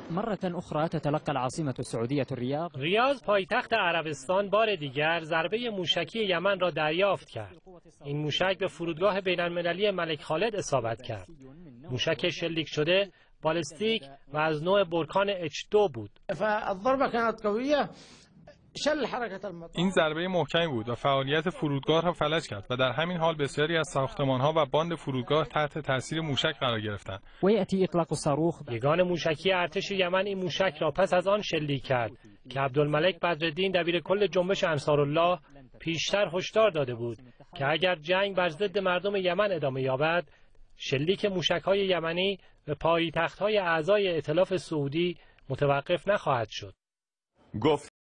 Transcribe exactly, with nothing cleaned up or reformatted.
مرة أخرى تتلقى العاصمة السعودية الرياض. ریاض پایتخت عربستان بار دیگر ضربه موشکی یمن را دریافت کرد. این موشک به فرودگاه بین‌المللی ملک خالد اصابت کرد. موشک شلیک شده بالستیک و از نوع برکان اچ دو بود. این ضربه محکمی بود و فعالیت فرودگاه را فلج کرد و در همین حال بسیاری از ساختمان‌ها و باند فرودگاه تحت تاثیر موشک قرار گرفتند. ویأتی اطلاق الصاروخ. یگان موشکی ارتش یمن این موشک را پس از آن شلیک کرد که عبدالملک بدرالدین دبیر کل جنبش انصارالله پیشتر هشدار داده بود که اگر جنگ بر ضد مردم یمن ادامه یابد، شلیک موشک‌های یمنی به پایتخت‌های اعضای ائتلاف سعودی متوقف نخواهد شد. گفت